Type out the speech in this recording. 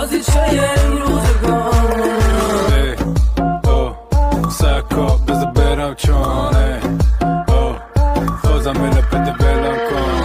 بازیچه این روزگار سکا بذار برم چانه بازم بله پده بلم کن